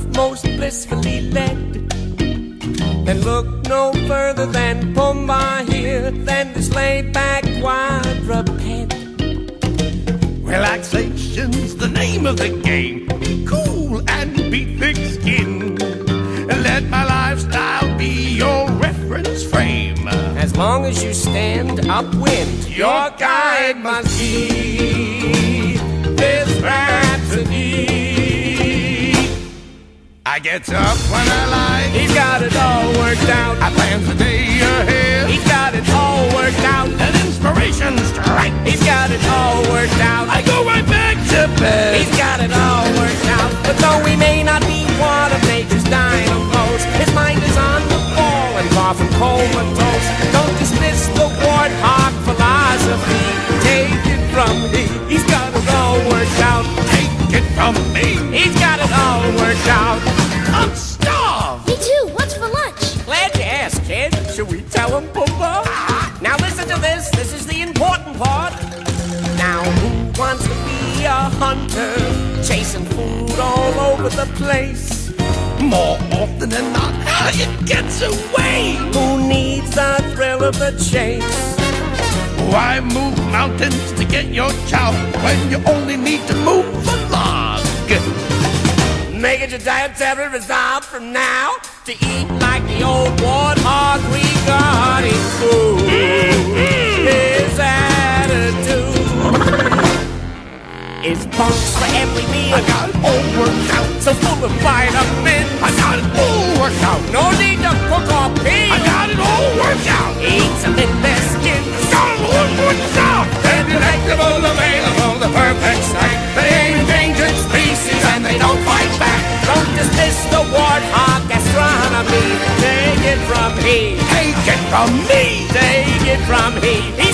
most blissfully led. Then look no further than Pumbaa here, than this laid-back quadruped. Relaxation's the name of the game. Be cool and be thick-skinned. Let my lifestyle be your reference frame. As long as you stand upwind, your guide must be this rhapsody. I get up when I like. He's got it all worked out. I plan the day ahead. He's got it all worked out. An inspiration strike. He's got it all worked out. I go right back to bed. He's got it all worked out. But though he may not be one of nature's dynamos, his mind is on the ball and far from comatose. Don't dismiss the warthog philosophy. Take it from me. He's got it all worked out. Take it from me. He's got it all worked out. I'm starved. Me too. What's for lunch? Glad you asked, kid. Should we tell him, Pumbaa? Now listen to this. This is the important part. Now who wants to be a hunter, chasing food all over the place? More often than not, it gets away. Who needs the thrill of the chase? Why move mountains to get your chow when you only need to move a log? Make it your dietary resolve from now to eat like the old warthog regarding food. His attitude is bunks for every meal. I got it all worked out. So full of vitamins. I got it all worked out. No need to cook or peel. I got it all worked out. Eat some in their skin. Got it all worked out. They're delectable, available, the perfect sight. They ain't endangered species and they don't fight back. Don't dismiss the warthog gastronomy. Take it from he. Take it from me. Take it from he.